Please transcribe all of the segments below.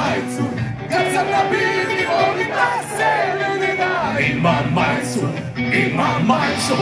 majicu, kad sam na bini volim da se vidi da imam majicu, imam majicu.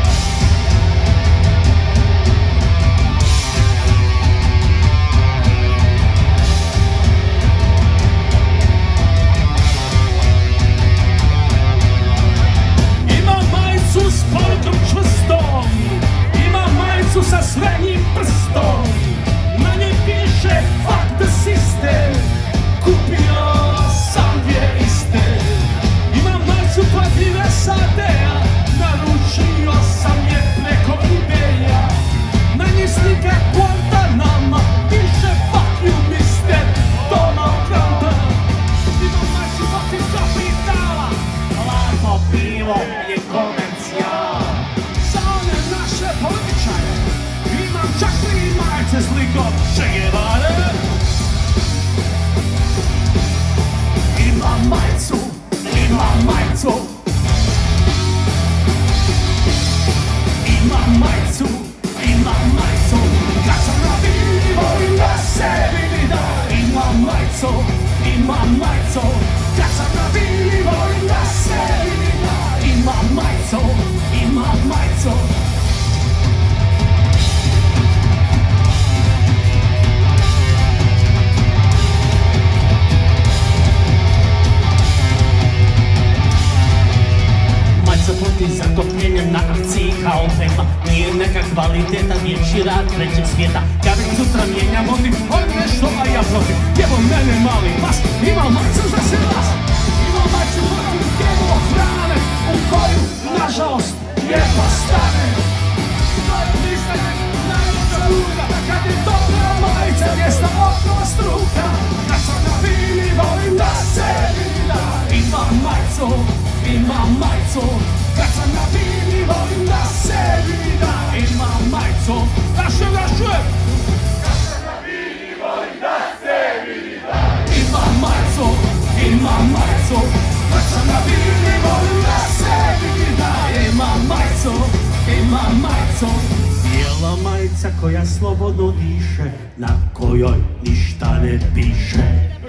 Imam majicu s porukom čvrstom, imam majicu sa srednjim prstom, na njoj piše fuck the system, kupio sam dvije iste. Imam majicu protiv SAD-a, naručio sam je preko eBaya, na njoj slika Guantanama, piše fuck you mister Donald Trump. Imam majicu protiv kapitala, hladno pivo je komercijal. Za one naše političare imam čak 3 majice s likom Che Guevare. Imam majicu, imam majicu, imam majicu, imam majicu, kad sam na bini volim da se vidi da imam majicu, imam majicu, kad sam na bini volim da se vidi da imam majicu, imam majicu. Majica protiv zatopljenja na akciji kao tema, nije neka kvaliteta, dječji rad trećeg svijeta. Kad već sutra mijenjam oni nešto, a ja protiv. Jebo mene mali pas, imam majicu za se vas. Imam majicu protiv GMO hrane, u koju, nažalost, jedva stane. To je listanje najveća luda, kad je dobra majica, mjesta okolo struka. Kad sam na bini, volim da se vidi da imam majicu, imam majicu. Kad sam na bini, volim da se vidi da imam majicu. Kad sam na bini, volim da se vidi da imam majicu, imam majicu. Kad sam na bini, volim da se vidi da imam majicu, imam majicu. Bijela majica koja slobodno diše, na kojoj ništa ne piše.